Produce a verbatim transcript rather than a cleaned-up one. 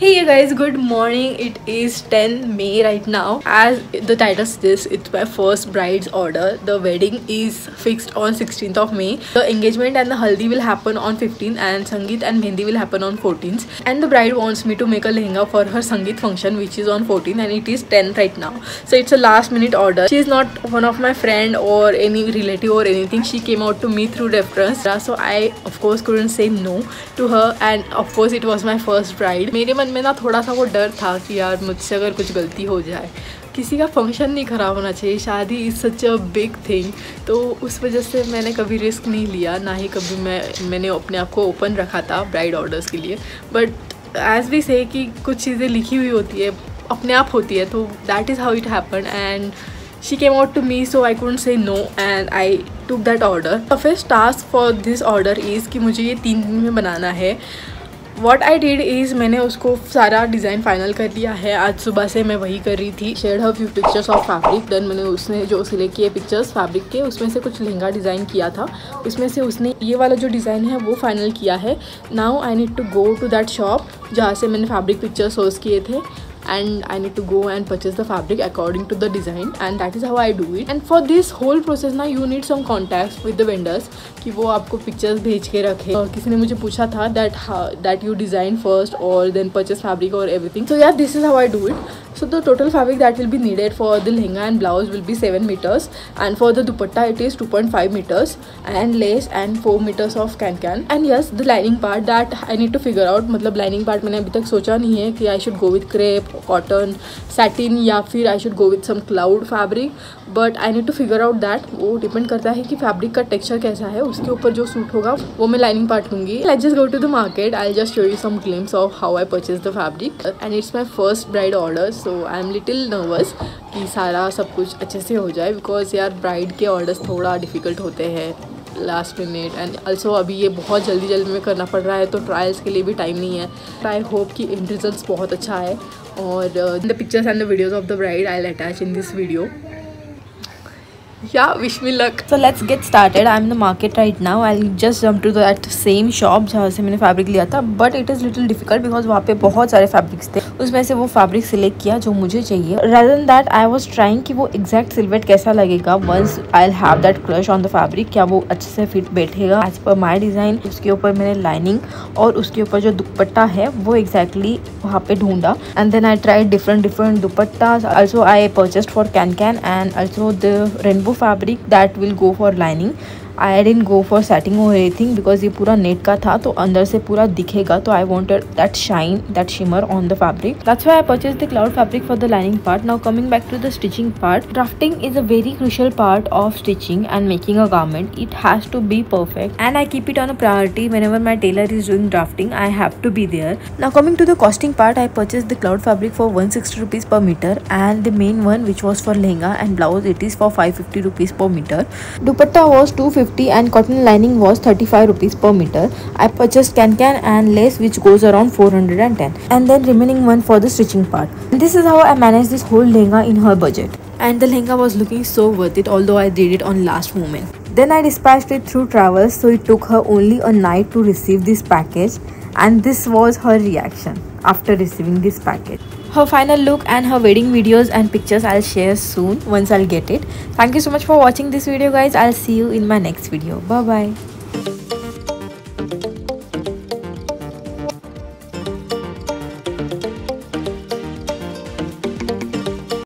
Hey guys, good morning. It is tenth May right now. As the title says, it's my first bride's order. The wedding is fixed on sixteenth of May. The engagement and the haldi will happen on fifteenth and Sangeet and Mehndi will happen on fourteenth. And the bride wants me to make a lehenga for her Sangeet function, which is on fourteenth, and it is tenth right now. So it's a last minute order. She is not one of my friend or any relative or anything. She came out to me through reference. So I of course couldn't say no to her, and of course it was my first bride. मेरे मन में ना थोड़ा सा वो डर था कि यार मुझसे अगर कुछ गलती हो जाए, किसी का फंक्शन नहीं ख़राब होना चाहिए, शादी is such a big thing. तो उस वजह से मैंने कभी रिस्क नहीं लिया, ना ही कभी मैं मैंने अपने आप को ओपन रखा था ब्राइड ऑर्डर्स के लिए। बट एज वी से कि कुछ चीज़ें लिखी हुई होती है, अपने आप होती है, तो that is how it happen and she came out to me, so I couldn't say no and I took that order. The first task for this order is कि मुझे ये तीन दिन में बनाना है। What I did is मैंने उसको सारा डिज़ाइन फाइनल कर लिया है। आज सुबह से मैं वही कर रही थी। Share her few pictures of fabric, then मैंने उसने जो सिलेक्ट किए पिक्चर्स फैब्रिक के, उसमें से कुछ लहंगा डिज़ाइन किया था, उसमें से उसने ये वाला जो डिज़ाइन है वो फाइनल किया है। Now I need to go to that shop जहाँ से मैंने फैब्रिक पिक्चर सोर्स किए थे, and I need to go and purchase the fabric according to the design, and that is how I do it. And for this whole process ना you need some contacts with the vendors कि वो आपको pictures भेज के रखे। और किसी ने मुझे पूछा था that how, that you design first or then purchase fabric or everything. So yeah, this is how I do it. So the total fabric that will be needed for the lehenga and blouse will be seven meters, and for the dupatta it is two point five meters, and lace and four meters of can can. And yes, the lining part that I need to figure out, मतलब lining part मैंने अभी तक सोचा नहीं है कि I should go with crepe, cotton, satin या फिर I should go with some cloud fabric, but I need to figure out that. वो डिपेंड करता है कि फैब्रिक का टेक्सचर कैसा है, उसके ऊपर जो सूट होगा वो मैं लाइनिंग पार्ट लूँगी। Let's just go to the market. I'll just show you some glimpse of how I purchased the fabric, and it's my first bride order, so I'm little nervous कि सारा सब कुछ अच्छे से हो जाए, बिकॉज यार ब्राइड के ऑर्डर्स थोड़ा डिफ़िकल्ट होते हैं लास्ट मिनट, एंड ऑल्सो अभी ये बहुत जल्दी जल्दी में करना पड़ रहा है, तो ट्रायल्स के लिए भी टाइम नहीं है। आई होप कि इन रिजल्ट्स बहुत अच्छा है, और the pictures and the videos of the bride I will attach in this video. Yeah, wish me luck. So let's get started. I'm in the market right now. I'll just jump to that same shop जहाँ से मैंने fabric लिया था, but it is little difficult because वहाँ पे बहुत सारे fabrics थे, उसमें से वो फैब्रिक सिलेक्ट किया जो मुझे चाहिए। Rather than that, I was trying कि वो exact सिल्वेट कैसा लगेगा once I'll have that crush on the fabric, क्या वो अच्छे से फिट बैठेगा as per my design। उसके ऊपर मैंने लाइनिंग और उसके ऊपर जो दुपट्टा है वो exactly वहाँ पे ढूंढा, and then I tried different different dupattas. Also I purchased for can can and also the rainbow fabric that will go for lining. I didn't go for satin or anything because ये पूरा net का था, तो अंदर से पूरा दिखेगा, तो I wanted that shine, that shimmer on the fabric. That's why I purchased the cloud fabric for the lining part. Now coming back to the stitching part, drafting is a very crucial part of stitching and making a garment. It has to be perfect, and I keep it on a priority. Whenever my tailor is doing drafting, I have to be there. Now coming to the costing part, I purchased the cloud fabric for one hundred sixty rupees per meter, and the main one which was for lehenga and blouse, it is for five hundred fifty rupees per meter. Dupatta was two hundred fifty and cotton lining was thirty-five rupees per meter. I purchased can can and lace which goes around four hundred ten, and then remaining one for the stitching part. And this is how I managed this whole lehenga in her budget. And the lehenga was looking so worth it, although I did it on last moment. Then I dispatched it through travels, so it took her only a night to receive this package, and this was her reaction after receiving this package. Her final look and her wedding videos and pictures I'll share soon once I'll get it. Thank you so much for watching this video guys. I'll see you in my next video. Bye bye.